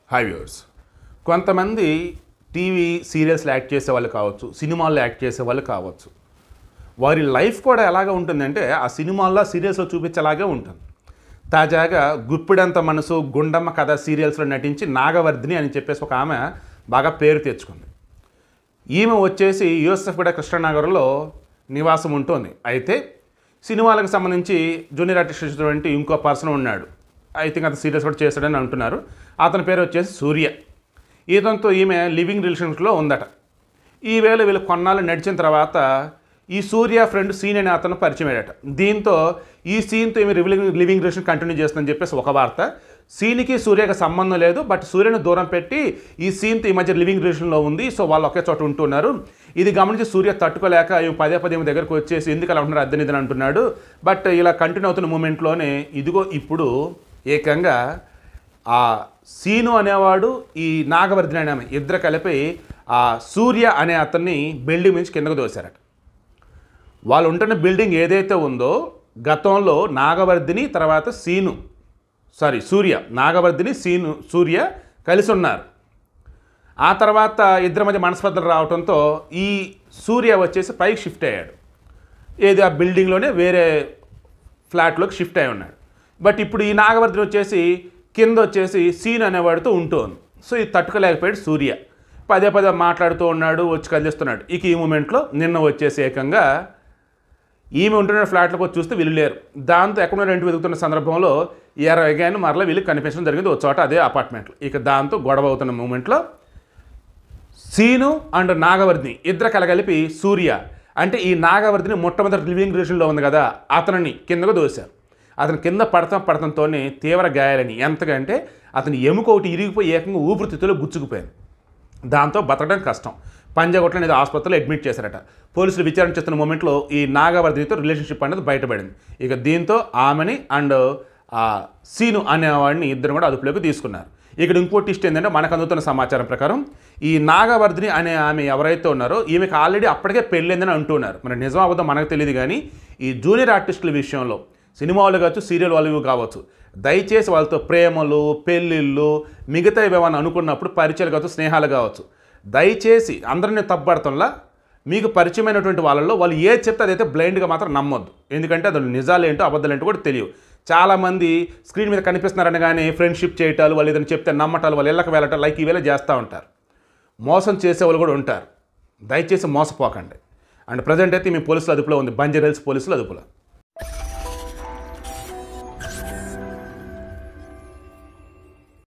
High viewers. కొంతమంది TV సీరియల్స్లో act చేసేవాళ్ళు కావచ్చు, సినిమాల్లో యాక్ట్ చేసేవాళ్ళు కావచ్చు. వారి లైఫ్ కూడా ఎలాగ ఉంటుందంటే ఆ సినిమాల్లో సీరియల్స్లో చూపించేలాగే ఉంటుంది. తాజాగా గుప్పిడంత మనసు, గుండమ్మ కథ సీరియల్స్లో నటించి నాగవర్ధిని అని చెప్పేసి ఒక ఆమె బాగా పేరు తెచ్చుకుంది. ఈమె వచ్చేసి యూసఫ్గూడ కృష్ణనగర్లో నివాసం ఉంటుంది. అయితే సినిమాలకు సంబంధించి జూనియర్ ఆర్టిస్ట్ వంటి ఇంకో పర్సన్ ఉన్నాడు. ఐ థింక్ అతను సీరియల్స్ కూడా చేస్తాడని అంటున్నారు. అతని పేరు వచ్చేసి సూర్య. ఈతనితో ఈమె లివింగ్ రిలేషన్షిప్లో ఉందట. ఈవేళ వీళ్ళు కొన్నాళ్ళు నడిచిన తర్వాత ఈ సూర్య ఫ్రెండ్ సీన్ అనే అతను పరిచయం అయ్యాడట. దీంతో ఈ సీన్తో ఈమె లివింగ్ రిలేషన్ కంటిన్యూ చేస్తుందని చెప్పేసి ఒక వార్త. సీన్కి సూర్యకి సంబంధం లేదు, బట్ సూర్యను దూరం పెట్టి ఈ సీన్తో ఈ మధ్య లివింగ్ రిలేషన్లో ఉంది. సో వాళ్ళు ఒకే చోట ఉంటున్నారు. ఇది గమనించి సూర్య తట్టుకోలేక పదే పదే దగ్గరకు వచ్చేసి ఎందుకు అలా ఉంటున్నారు అద్దెనిదని అంటున్నాడు. బట్ ఇలా కంటిన్యూ అవుతున్న మూమెంట్లోనే ఇదిగో ఇప్పుడు ఏకంగా ఆ సీను అనేవాడు, ఈ నాగవర్ధిని అనే ఆమె ఇద్దరు కలిపి ఆ సూర్య అనే అతన్ని బిల్డింగ్ నుంచి కిందకు దోశారట. వాళ్ళు ఉంటున్న బిల్డింగ్ ఏదైతే ఉందో గతంలో నాగవర్ధిని తర్వాత సూర్య, నాగవర్ధిని సూర్య కలిసి ఉన్నారు. ఆ తర్వాత ఇద్దరి మధ్య మనస్పర్ధలు రావడంతో ఈ సూర్య వచ్చేసి పైకి షిఫ్ట్ అయ్యాడు. ఏది ఆ బిల్డింగ్లోనే వేరే ఫ్లాట్లోకి షిఫ్ట్ అయి ఉన్నాడు. బట్ ఇప్పుడు ఈ నాగవర్ధిని వచ్చేసి కింద వచ్చేసి సీన్ అనేవాడితో ఉంటుంది. సో ఇది తట్టుకోలేకపోయాడు సూర్య. పదే పదే మాట్లాడుతూ ఉన్నాడు, వచ్చి కదిలిస్తున్నాడు. ఇక ఈ మూమెంట్లో నిన్న వచ్చేసి ఏకంగా ఈమె ఉంటున్న ఫ్లాట్లోకి వచ్చి చూస్తే వీళ్ళు లేరు. దాంతో ఎక్కడ రెంట్ వెతుకుతున్న సందర్భంలో ఎరగాని మరలా వీళ్ళు కనిపించడం జరిగింది ఒక చోట, అదే అపార్ట్మెంట్లో. ఇక దాంతో గొడవ అవుతున్న మూమెంట్లో సీను అండ్ నాగవర్ధిని ఇద్దరు కలగలిపి సూర్య అంటే ఈ నాగవర్ధిని మొట్టమొదటి లివింగ్ రిలేషన్లో ఉంది కదా అతనిని కిందకు దోశారు. అతను కింద పడతంతోనే తీవ్ర గాయాలని, ఎంతకంటే అతని ఎముక ఒకటి ఇరిగిపోయి ఏకంగా ఊపిరితిత్తులో గుచ్చుకుపోయింది. దాంతో బతకడం కష్టం. పంజాగుట్టలో అనేది ఆసుపత్రిలో అడ్మిట్ చేశారట. పోలీసులు విచారణ చేస్తున్న మూమెంట్లో ఈ నాగవర్ధినితో రిలేషన్షిప్ అనేది బయటపడింది. ఇక దీంతో ఆమెని అండ్ సీను అనేవాడిని ఇద్దరు కూడా అదుపులోకి తీసుకున్నారు. ఇక్కడ ఇంకో ట్విస్ట్ ఏంటంటే మనకు అందుతున్న సమాచారం ప్రకారం ఈ నాగవర్ధిని అనే ఆమె ఎవరైతే ఉన్నారో ఈమెకు ఆల్రెడీ అప్పటికే పెళ్ళైందని అంటున్నారు. మరి నిజం అబద్ధం మనకు తెలియదు. కానీ ఈ జూనియర్ ఆర్టిస్టుల విషయంలో సినిమా వాళ్ళు కావచ్చు, సీరియల్ వాళ్ళు కావచ్చు, దయచేసి వాళ్ళతో ప్రేమలు, పెళ్ళిళ్ళు, మిగతా ఏమైనా అనుకున్నప్పుడు పరిచయాలు కావచ్చు, స్నేహాలు కావచ్చు, దయచేసి అందరినీ తప్పుపడతంలా మీకు పరిచయమైనటువంటి వాళ్ళల్లో వాళ్ళు ఏది చెప్తే అదైతే బ్లైండ్గా మాత్రం నమ్మొద్దు. ఎందుకంటే అది నిజాలు ఏంటో అబద్ధాలు ఏంటో కూడా తెలియవు. చాలామంది స్క్రీన్ మీద కనిపిస్తున్నారని కానీ ఫ్రెండ్షిప్ చేయటాలు, వాళ్ళు ఏదైనా చెప్తే నమ్మటాలు, వాళ్ళు ఇళ్ళకి వెళ్ళటం లైక్ ఇవేళ చేస్తూ ఉంటారు. మోసం చేసేవాళ్ళు కూడా ఉంటారు. దయచేసి మోసపోకండి. అండ్ ప్రజెంట్ అయితే మీ పోలీసుల అదుపులో ఉంది, బంజారా హిల్స్ పోలీసుల అదుపులో.